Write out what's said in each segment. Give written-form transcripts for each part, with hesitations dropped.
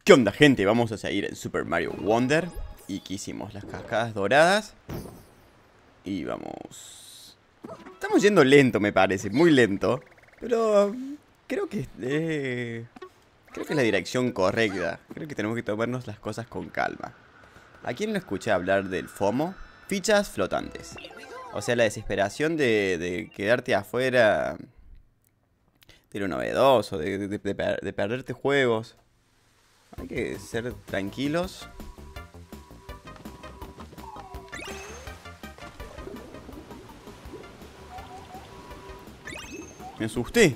¿Qué onda, gente? Vamos a seguir en Super Mario Wonder. Y que hicimos las cascadas doradas. Y vamos... Estamos yendo lento, me parece, muy lento. Pero creo que creo que es la dirección correcta. Creo que tenemos que tomarnos las cosas con calma. ¿A quién no escuché hablar del FOMO? Fichas flotantes. O sea, la desesperación de quedarte afuera de lo novedoso, de perderte juegos. Hay que ser tranquilos. Me asusté.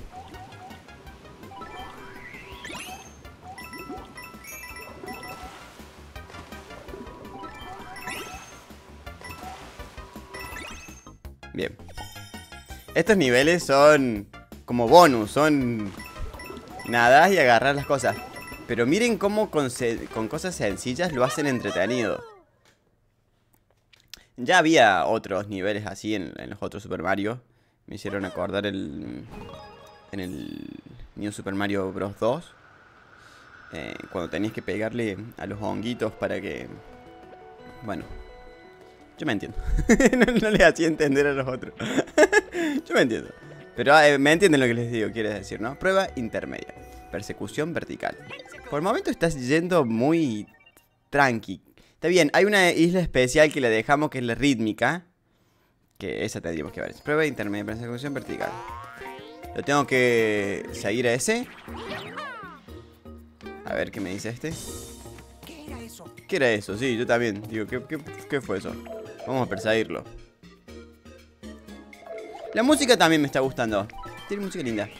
Bien. Estos niveles son como bonus, son nadar y agarrar las cosas. Pero miren cómo con cosas sencillas lo hacen entretenido. Ya había otros niveles así en los otros Super Mario. Me hicieron acordar en el New Super Mario Bros. 2. Cuando tenías que pegarle a los honguitos para que... Bueno, yo me entiendo. no les hacía entender a los otros. Yo me entiendo. Pero me entienden lo que les digo, quiere decir, ¿no? Prueba intermedia. Persecución vertical. Por el momento estás yendo muy tranqui. Está bien, hay una isla especial que le dejamos, que es la rítmica. Que esa tendríamos que ver. Prueba intermedia, persecución vertical. Lo tengo que seguir a ese. A ver qué me dice este. ¿Qué era eso? ¿Qué era eso? Sí, yo también. Digo, ¿qué fue eso? Vamos a perseguirlo. La música también me está gustando. Tiene música linda.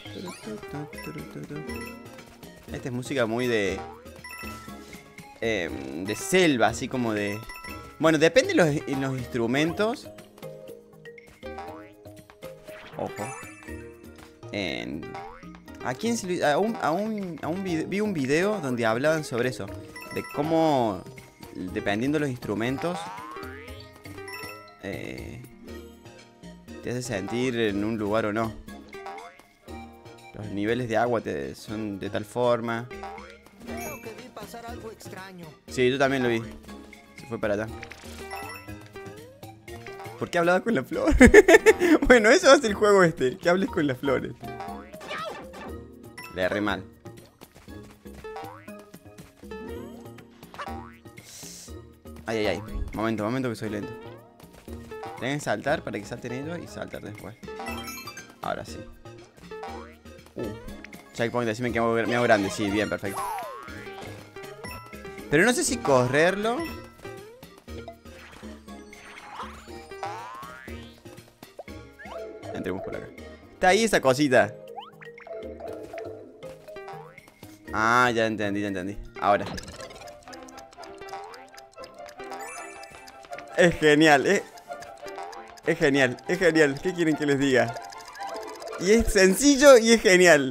Esta es música muy de selva, así como de... Bueno, depende de los instrumentos. Ojo. ¿A quién se vi un video donde hablaban sobre eso? De cómo, dependiendo de los instrumentos, te hace sentir en un lugar o no. Los niveles de agua son de tal forma. Creo que vi pasar algo extraño. Sí, yo también lo vi. Se fue para allá. ¿Por qué hablaba con la flor? Bueno, eso hace el juego este. Que hables con las flores. Le erré mal. Ay, ay, ay. Momento que soy lento. Tienen que saltar para que salten ellos y saltar después. Ahora sí. Checkpoint, decime que me hago grande. Sí, bien, perfecto. Pero no sé si correrlo. Entremos por acá. Está ahí esa cosita. Ah, ya entendí. Ahora. Es genial, es genial. ¿Qué quieren que les diga? Y es sencillo y es genial.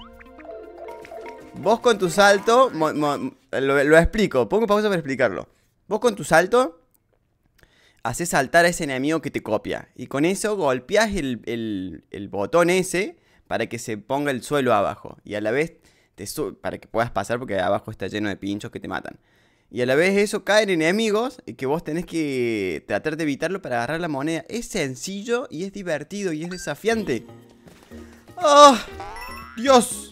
Vos con tu salto... lo explico. Pongo pausa para explicarlo. Vos con tu salto... haces saltar a ese enemigo que te copia. Y con eso golpeás el botón ese... para que se ponga el suelo abajo. Y a la vez... para que puedas pasar porque abajo está lleno de pinchos que te matan. Y a la vez eso caen enemigos y que vos tenés que tratar de evitarlo para agarrar la moneda. Es sencillo y es divertido y es desafiante. ¡Oh! ¡Dios!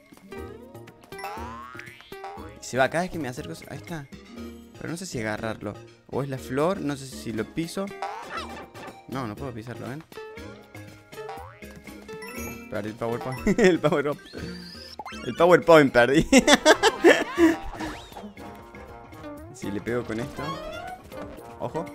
Se va cada vez que me acerco. Ahí está. Pero no sé si agarrarlo. O es la flor, no sé si lo piso. No puedo pisarlo, ¿ven? Perdí el PowerPoint. El PowerUp. El PowerPoint perdí. Si le pego con esto. Ojo.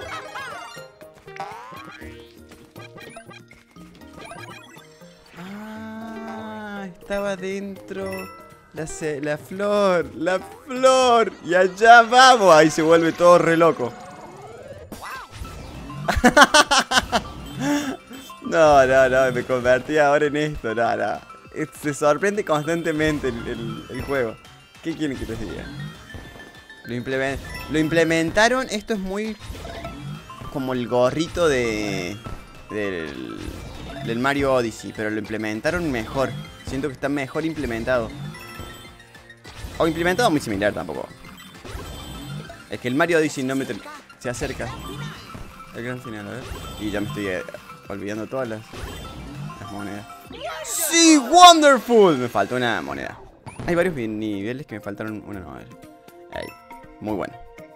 Ah, estaba dentro la flor. La flor. Y allá vamos. Ahí se vuelve todo re loco. No, me convertí ahora en esto. No. Se sorprende constantemente el juego. ¿Qué quieren que les diga? Lo implementaron. Esto es muy como el gorrito del Mario Odyssey, pero lo implementaron mejor. Siento que está mejor implementado. O implementado muy similar tampoco. Es que el Mario Odyssey no me se acerca. El gran final, a ver. Y ya me estoy olvidando todas las monedas. ¡Sí! ¡Wonderful! Me faltó una moneda. Hay varios niveles que me faltaron una. No, a ver. Ahí. Muy bueno.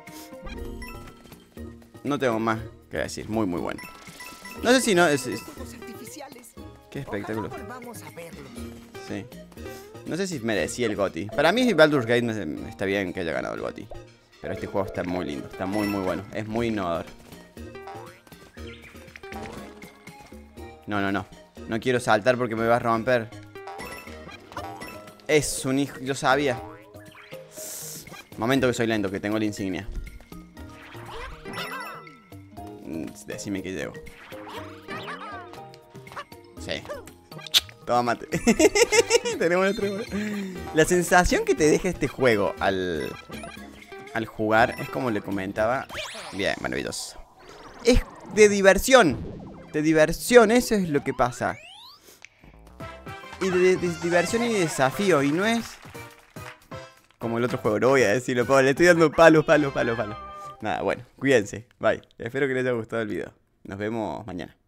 No tengo más que decir. Muy, muy bueno. No sé si no es... Qué espectáculo. Sí. No sé si merecía el GOTY. Para mí Baldur's Gate está bien que haya ganado el GOTY. Pero este juego está muy lindo. Está muy, muy bueno. Es muy innovador. No, no, no. No quiero saltar porque me va a romper. Es un hijo... Yo sabía. Momento que soy lento, que tengo la insignia. Decime que llego. Sí. Tómate. Tenemos nuestro... La sensación que te deja este juego al jugar es como le comentaba. Bien, maravilloso. Es de diversión. De diversión, eso es lo que pasa. Y de diversión y de desafío. Y no es como el otro juego, no voy a decirlo, le estoy dando palos. Nada, bueno, cuídense. Bye. Espero que les haya gustado el video. Nos vemos mañana.